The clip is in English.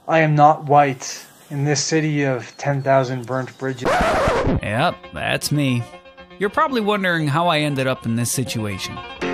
I am not white in this city of 10,000 burnt bridges. Yep, that's me. You're probably wondering how I ended up in this situation.